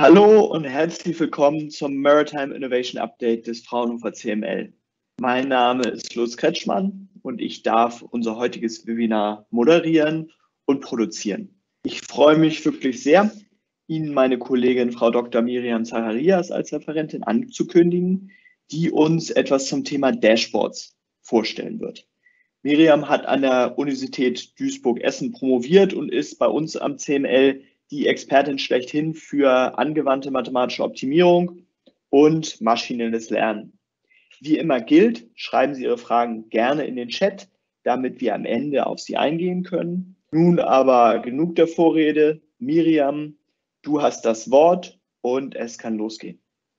Hallo und herzlich willkommen zum Maritime Innovation Update des Fraunhofer CML. Mein Name ist Lutz Kretschmann und ich darf unser heutiges Webinar moderieren und produzieren. Ich freue mich wirklich sehr, Ihnen meine Kollegin Frau Dr. Miriam Zacharias als Referentin anzukündigen, die uns etwas zum Thema Dashboards vorstellen wird. Miriam hat an der Universität Duisburg-Essen promoviert und ist bei uns am CML die Expertin schlechthin für angewandte mathematische Optimierung und maschinelles Lernen. Wie immer gilt, schreiben Sie Ihre Fragen gerne in den Chat, damit wir am Ende auf sie eingehen können. Nun aber genug der Vorrede. Miriam, du hast das Wort und es kann losgehen.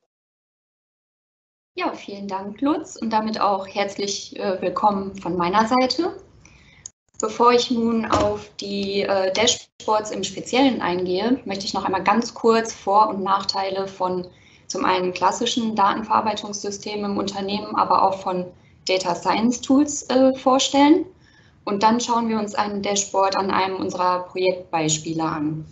Ja, vielen Dank, Lutz, und damit auch herzlich willkommen von meiner Seite. Bevor ich nun auf die Dashboards im Speziellen eingehe, möchte ich noch einmal ganz kurz Vor- und Nachteile von zum einen klassischen Datenverarbeitungssystemen im Unternehmen, aber auch von Data Science Tools vorstellen. Und dann schauen wir uns ein Dashboard an einem unserer Projektbeispiele an.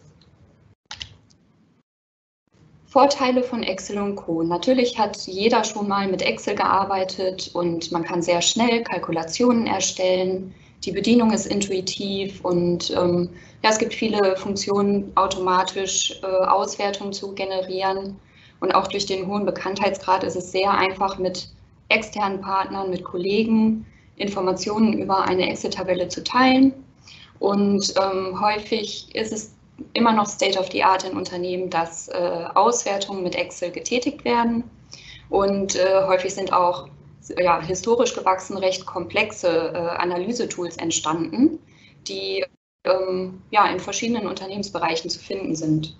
Vorteile von Excel und Co. Natürlich hat jeder schon mal mit Excel gearbeitet und man kann sehr schnell Kalkulationen erstellen. Die Bedienung ist intuitiv und ja, es gibt viele Funktionen, automatisch Auswertungen zu generieren. Und auch durch den hohen Bekanntheitsgrad ist es sehr einfach, mit externen Partnern, mit Kollegen Informationen über eine Excel-Tabelle zu teilen. Und häufig ist es immer noch State of the Art in Unternehmen, dass Auswertungen mit Excel getätigt werden. Und häufig sind auch historisch gewachsen recht komplexe Analysetools entstanden, die in verschiedenen Unternehmensbereichen zu finden sind.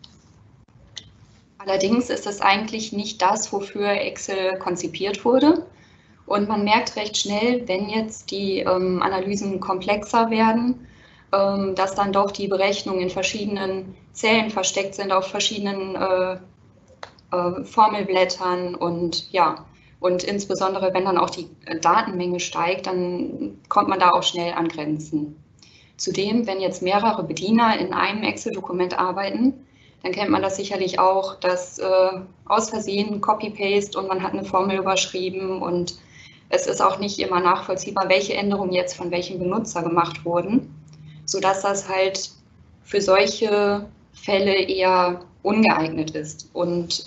Allerdings ist es eigentlich nicht das, wofür Excel konzipiert wurde. Und man merkt recht schnell, wenn jetzt die Analysen komplexer werden, dass dann doch die Berechnungen in verschiedenen Zellen versteckt sind, auf verschiedenen Formelblättern und ja, und insbesondere wenn dann auch die Datenmenge steigt, dann kommt man da auch schnell an Grenzen. Zudem, wenn jetzt mehrere Bediener in einem Excel-Dokument arbeiten, dann kennt man das sicherlich auch, dass aus Versehen Copy-Paste und man hat eine Formel überschrieben und es ist auch nicht immer nachvollziehbar, welche Änderungen jetzt von welchem Benutzer gemacht wurden, sodass das halt für solche Fälle eher ungeeignet ist. Und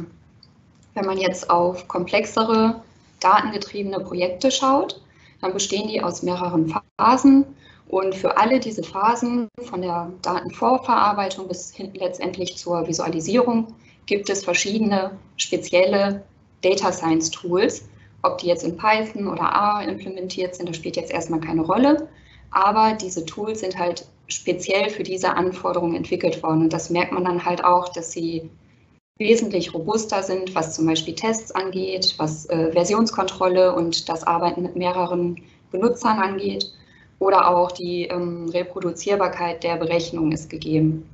wenn man jetzt auf komplexere, datengetriebene Projekte schaut, dann bestehen die aus mehreren Phasen. Und für alle diese Phasen, von der Datenvorverarbeitung bis hin letztendlich zur Visualisierung, gibt es verschiedene spezielle Data Science Tools. Ob die jetzt in Python oder R implementiert sind, das spielt jetzt erstmal keine Rolle. Aber diese Tools sind halt speziell für diese Anforderungen entwickelt worden. Und das merkt man dann halt auch, dass sie wesentlich robuster sind, was zum Beispiel Tests angeht, was Versionskontrolle und das Arbeiten mit mehreren Benutzern angeht. Oder auch die Reproduzierbarkeit der Berechnung ist gegeben.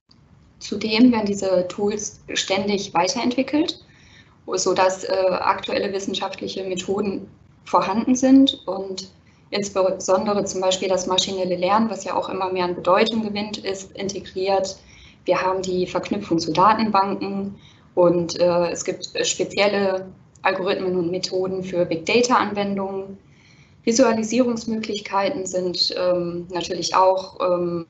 Zudem werden diese Tools ständig weiterentwickelt, sodass aktuelle wissenschaftliche Methoden vorhanden sind und insbesondere zum Beispiel das maschinelle Lernen, was ja auch immer mehr an Bedeutung gewinnt, ist integriert. Wir haben die Verknüpfung zu Datenbanken und es gibt spezielle Algorithmen und Methoden für Big Data-Anwendungen. Visualisierungsmöglichkeiten sind natürlich auch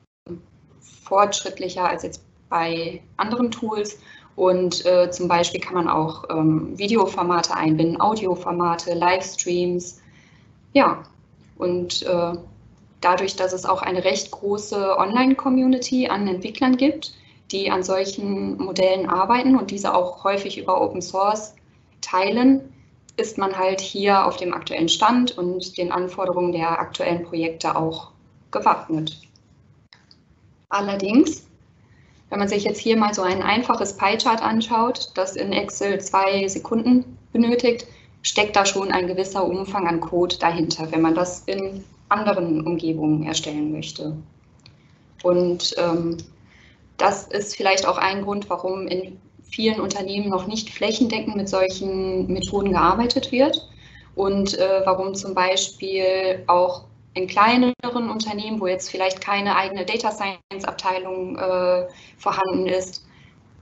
fortschrittlicher als jetzt bei anderen Tools. Und zum Beispiel kann man auch Videoformate einbinden, Audioformate, Livestreams. Ja, und dadurch, dass es auch eine recht große Online-Community an Entwicklern gibt, die an solchen Modellen arbeiten und diese auch häufig über Open Source teilen, ist man halt hier auf dem aktuellen Stand und den Anforderungen der aktuellen Projekte auch gewappnet. Allerdings, wenn man sich jetzt hier mal so ein einfaches Pie-Chart anschaut, das in Excel 2 Sekunden benötigt, steckt da schon ein gewisser Umfang an Code dahinter, wenn man das in anderen Umgebungen erstellen möchte. Und das ist vielleicht auch ein Grund, warum in vielen Unternehmen noch nicht flächendeckend mit solchen Methoden gearbeitet wird und warum zum Beispiel auch in kleineren Unternehmen, wo jetzt vielleicht keine eigene Data Science Abteilung vorhanden ist,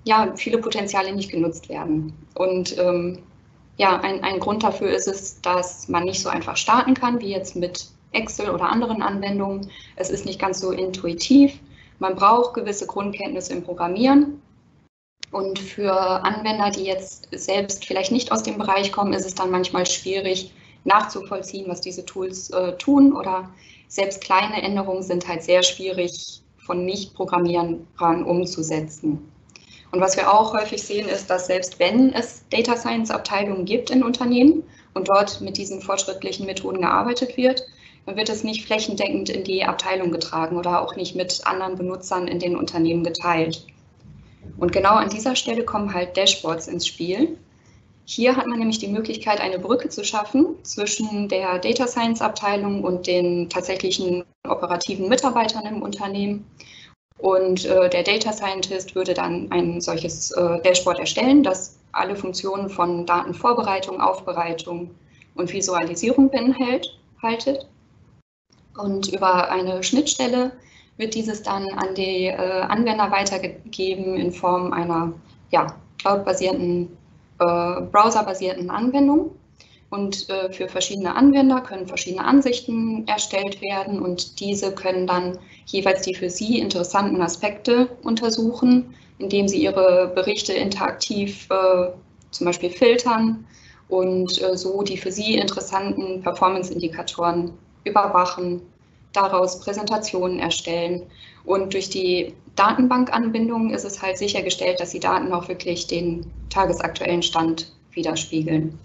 ja, viele Potenziale nicht genutzt werden. Und ja, ein Grund dafür ist es, dass man nicht so einfach starten kann, wie jetzt mit Excel oder anderen Anwendungen. Es ist nicht ganz so intuitiv. Man braucht gewisse Grundkenntnisse im Programmieren. Und für Anwender, die jetzt selbst vielleicht nicht aus dem Bereich kommen, ist es dann manchmal schwierig nachzuvollziehen, was diese Tools tun. Oder selbst kleine Änderungen sind halt sehr schwierig von Nicht-Programmierern umzusetzen. Und was wir auch häufig sehen, ist, dass selbst wenn es Data Science Abteilungen gibt in Unternehmen und dort mit diesen fortschrittlichen Methoden gearbeitet wird, dann wird es nicht flächendeckend in die Abteilung getragen oder auch nicht mit anderen Benutzern in den Unternehmen geteilt. Und genau an dieser Stelle kommen halt Dashboards ins Spiel. Hier hat man nämlich die Möglichkeit, eine Brücke zu schaffen zwischen der Data Science Abteilung und den tatsächlichen operativen Mitarbeitern im Unternehmen. Und der Data Scientist würde dann ein solches Dashboard erstellen, das alle Funktionen von Datenvorbereitung, Aufbereitung und Visualisierung beinhaltet. Und über eine Schnittstelle wird dieses dann an die Anwender weitergegeben in Form einer cloud-basierten, browserbasierten Anwendung. Und für verschiedene Anwender können verschiedene Ansichten erstellt werden und diese können dann jeweils die für sie interessanten Aspekte untersuchen, indem sie ihre Berichte interaktiv zum Beispiel filtern und so die für sie interessanten Performance-Indikatoren überwachen, daraus Präsentationen erstellen. Und durch die Datenbankanbindung ist es halt sichergestellt, dass die Daten auch wirklich den tagesaktuellen Stand widerspiegeln.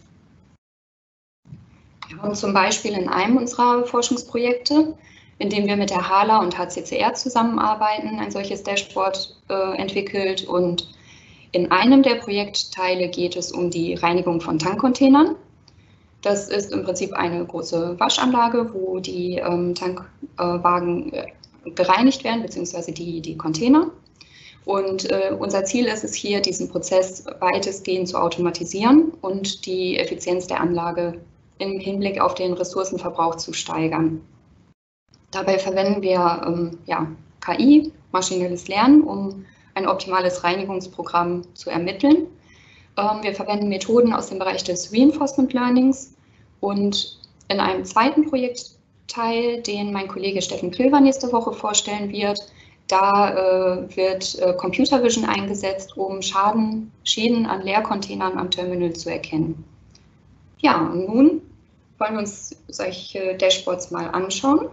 Wir haben zum Beispiel in einem unserer Forschungsprojekte, in dem wir mit der HALA und HCCR zusammenarbeiten, ein solches Dashboard entwickelt. Und in einem der Projektteile geht es um die Reinigung von Tankcontainern. Das ist im Prinzip eine große Waschanlage, wo die Tankwagen gereinigt werden, beziehungsweise die Container. Und unser Ziel ist es hier, diesen Prozess weitestgehend zu automatisieren und die Effizienz der Anlage im Hinblick auf den Ressourcenverbrauch zu steigern. Dabei verwenden wir KI, maschinelles Lernen, um ein optimales Reinigungsprogramm zu ermitteln. Wir verwenden Methoden aus dem Bereich des Reinforcement Learnings und in einem zweiten Projektteil, den mein Kollege Steffen Klöver nächste Woche vorstellen wird, da wird Computer Vision eingesetzt, um Schäden an Leercontainern am Terminal zu erkennen. Ja, und nun wollen wir uns solche Dashboards mal anschauen.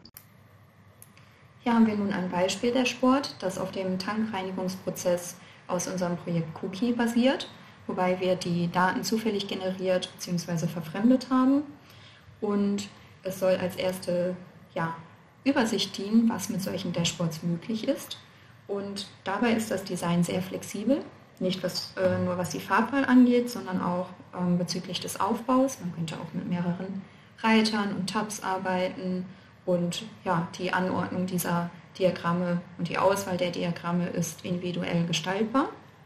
Hier haben wir nun ein Beispiel-Dashboard, das auf dem Tankreinigungsprozess aus unserem Projekt Cookie basiert, wobei wir die Daten zufällig generiert bzw. verfremdet haben. Und es soll als erste Übersicht dienen, was mit solchen Dashboards möglich ist. Und dabei ist das Design sehr flexibel, nicht nur was die Farbwahl angeht, sondern auch bezüglich des Aufbaus. Man könnte auch mit mehreren Reitern und Tabs arbeiten und die Anordnung dieser Diagramme und die Auswahl der Diagramme ist individuell gestaltbar.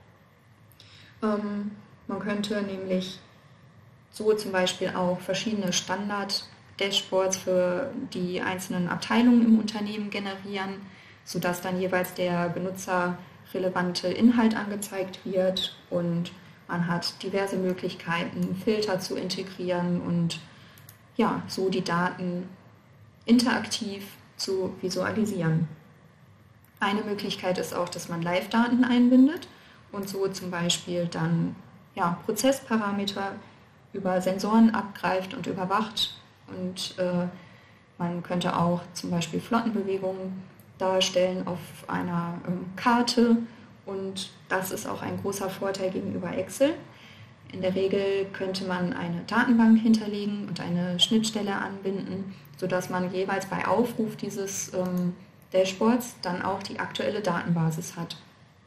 Man könnte nämlich so zum Beispiel auch verschiedene Standard-Dashboards für die einzelnen Abteilungen im Unternehmen generieren, sodass dann jeweils der benutzerrelevante Inhalt angezeigt wird und man hat diverse Möglichkeiten, Filter zu integrieren und so die Daten interaktiv zu visualisieren. Eine Möglichkeit ist auch, dass man Live-Daten einbindet und so zum Beispiel dann Prozessparameter über Sensoren abgreift und überwacht. Und man könnte auch zum Beispiel Flottenbewegungen darstellen auf einer Karte. Und das ist auch ein großer Vorteil gegenüber Excel. In der Regel könnte man eine Datenbank hinterlegen und eine Schnittstelle anbinden, sodass man jeweils bei Aufruf dieses Dashboards dann auch die aktuelle Datenbasis hat.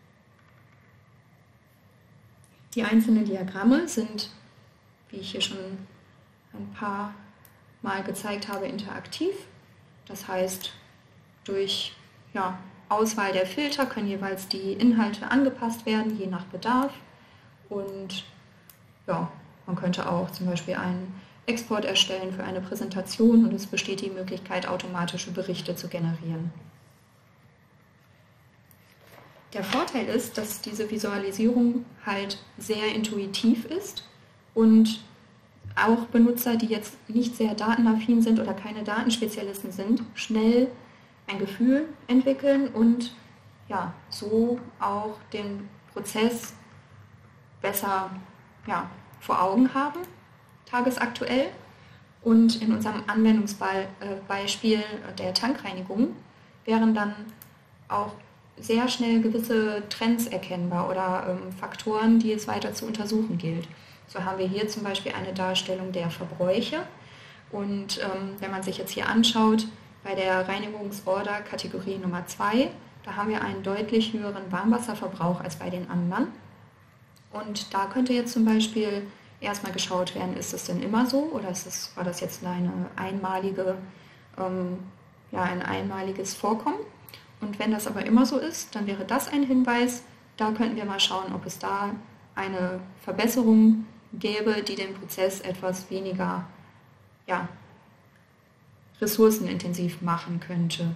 Die einzelnen Diagramme sind, wie ich hier schon ein paar Mal gezeigt habe, interaktiv. Das heißt, durch Auswahl der Filter können jeweils die Inhalte angepasst werden, je nach Bedarf. Und man könnte auch zum Beispiel einen Export erstellen für eine Präsentation und es besteht die Möglichkeit, automatische Berichte zu generieren. Der Vorteil ist, dass diese Visualisierung halt sehr intuitiv ist und auch Benutzer, die jetzt nicht sehr datenaffin sind oder keine Datenspezialisten sind, schnell ein Gefühl entwickeln und ja, so auch den Prozess besser vor Augen haben, tagesaktuell. Und in unserem Anwendungsbeispiel der Tankreinigung wären dann auch sehr schnell gewisse Trends erkennbar oder Faktoren, die es weiter zu untersuchen gilt. So haben wir hier zum Beispiel eine Darstellung der Verbräuche. Und wenn man sich jetzt hier anschaut, bei der Reinigungsorder Kategorie Nummer 2, da haben wir einen deutlich höheren Warmwasserverbrauch als bei den anderen. Und da könnte jetzt zum Beispiel erstmal geschaut werden, ist es denn immer so oder war das jetzt ein einmaliges Vorkommen? Und wenn das aber immer so ist, dann wäre das ein Hinweis, da könnten wir mal schauen, ob es da eine Verbesserung gäbe, die den Prozess etwas weniger ressourcenintensiv machen könnte.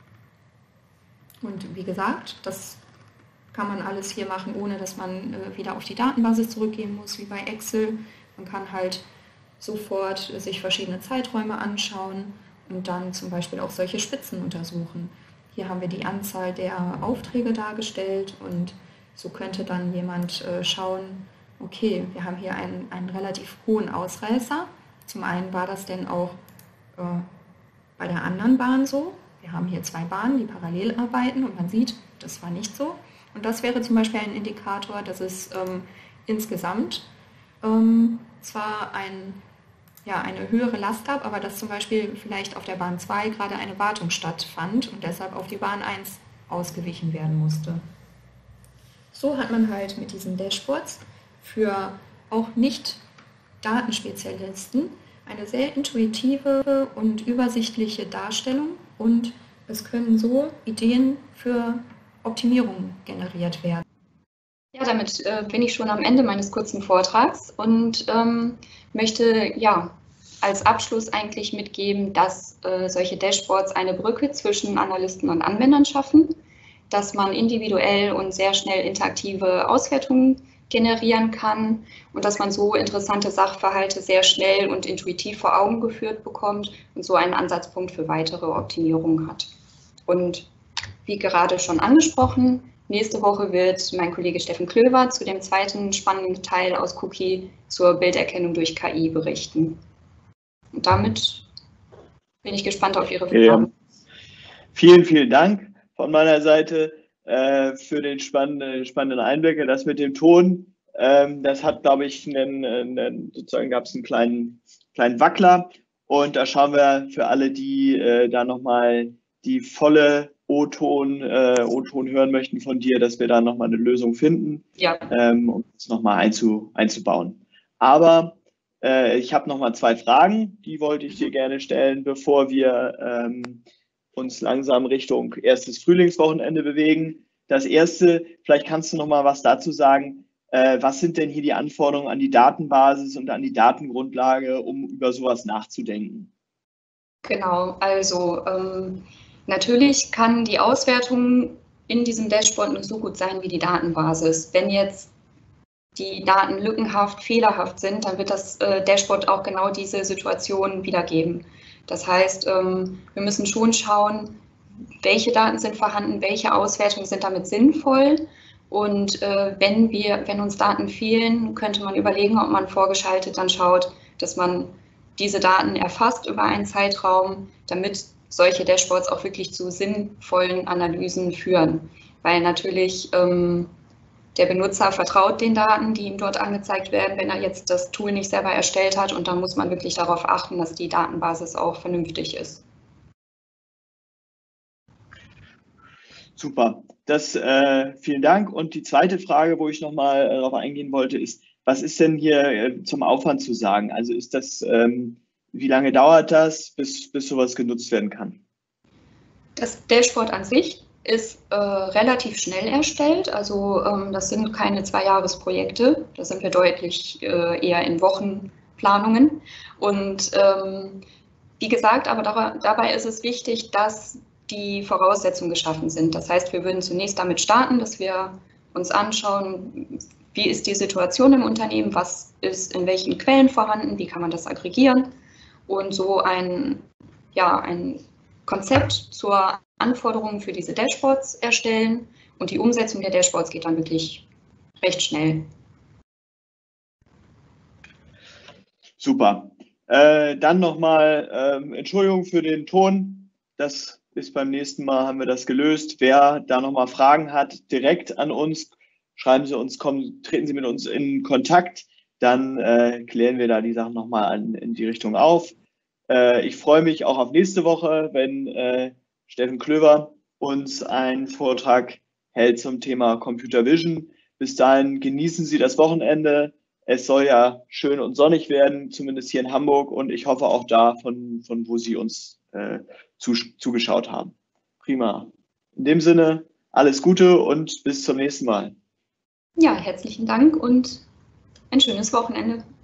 Und wie gesagt, das kann man alles hier machen, ohne dass man wieder auf die Datenbasis zurückgehen muss, wie bei Excel. Man kann halt sofort sich verschiedene Zeiträume anschauen und dann zum Beispiel auch solche Spitzen untersuchen. Hier haben wir die Anzahl der Aufträge dargestellt und so könnte dann jemand schauen, okay, wir haben hier einen relativ hohen Ausreißer. Zum einen war das denn auch bei der anderen Bahn so. Wir haben hier 2 Bahnen, die parallel arbeiten und man sieht, das war nicht so. Und das wäre zum Beispiel ein Indikator, dass es insgesamt zwar eine höhere Last gab, aber dass zum Beispiel vielleicht auf der Bahn 2 gerade eine Wartung stattfand und deshalb auf die Bahn 1 ausgewichen werden musste. So hat man halt mit diesen Dashboards für auch Nicht-Datenspezialisten eine sehr intuitive und übersichtliche Darstellung und es können so Ideen für Optimierung generiert werden. Ja, damit bin ich schon am Ende meines kurzen Vortrags und möchte als Abschluss eigentlich mitgeben, dass solche Dashboards eine Brücke zwischen Analysten und Anwendern schaffen, dass man individuell und sehr schnell interaktive Auswertungen generieren kann und dass man so interessante Sachverhalte sehr schnell und intuitiv vor Augen geführt bekommt und so einen Ansatzpunkt für weitere Optimierungen hat. Und wie gerade schon angesprochen, nächste Woche wird mein Kollege Steffen Klöver zu dem zweiten spannenden Teil aus Cookie zur Bilderkennung durch KI berichten. Und damit bin ich gespannt auf Ihre Fragen. Vielen, vielen Dank von meiner Seite für den spannenden Einblicke. Das mit dem Ton, das hat, glaube ich, sozusagen gab es einen kleinen Wackler. Und da schauen wir für alle, die da nochmal die volle O-Ton hören möchten von dir, dass wir da nochmal eine Lösung finden, um es nochmal einzubauen. Aber ich habe nochmal 2 Fragen, die wollte ich dir gerne stellen, bevor wir uns langsam Richtung erstes Frühlingswochenende bewegen. Das erste, vielleicht kannst du nochmal was dazu sagen, was sind denn hier die Anforderungen an die Datenbasis und an die Datengrundlage, um über sowas nachzudenken? Genau, also natürlich kann die Auswertung in diesem Dashboard nur so gut sein wie die Datenbasis. Wenn jetzt die Daten lückenhaft, fehlerhaft sind, dann wird das Dashboard auch genau diese Situation wiedergeben. Das heißt, wir müssen schon schauen, welche Daten sind vorhanden, welche Auswertungen sind damit sinnvoll. Und wenn uns Daten fehlen, könnte man überlegen, ob man vorgeschaltet dann schaut, dass man diese Daten erfasst über einen Zeitraum, damit solche Dashboards auch wirklich zu sinnvollen Analysen führen. Weil natürlich der Benutzer vertraut den Daten, die ihm dort angezeigt werden, wenn er jetzt das Tool nicht selber erstellt hat. Und dann muss man wirklich darauf achten, dass die Datenbasis auch vernünftig ist. Super, vielen Dank. Und die zweite Frage, wo ich nochmal darauf eingehen wollte, ist, was ist denn hier zum Aufwand zu sagen? Also ist das, wie lange dauert das, bis sowas genutzt werden kann? Das Dashboard an sich ist relativ schnell erstellt, also das sind keine 2-Jahres-Projekte, da sind wir deutlich eher in Wochenplanungen. Und wie gesagt, aber dabei ist es wichtig, dass die Voraussetzungen geschaffen sind. Das heißt, wir würden zunächst damit starten, dass wir uns anschauen, wie ist die Situation im Unternehmen, was ist in welchen Quellen vorhanden, wie kann man das aggregieren und so ein Konzept zur Anforderungen für diese Dashboards erstellen. Und die Umsetzung der Dashboards geht dann wirklich recht schnell. Super. Dann nochmal Entschuldigung für den Ton. Das ist beim nächsten Mal, haben wir das gelöst. Wer da nochmal Fragen hat, direkt an uns, schreiben Sie uns, treten Sie mit uns in Kontakt. Dann klären wir da die Sachen nochmal in die Richtung auf. Ich freue mich auch auf nächste Woche, wenn Steffen Klöver uns einen Vortrag hält zum Thema Computer Vision. Bis dahin genießen Sie das Wochenende. Es soll ja schön und sonnig werden, zumindest hier in Hamburg, und ich hoffe auch da, von wo Sie uns zugeschaut haben. Prima. In dem Sinne, alles Gute und bis zum nächsten Mal. Ja, herzlichen Dank und ein schönes Wochenende.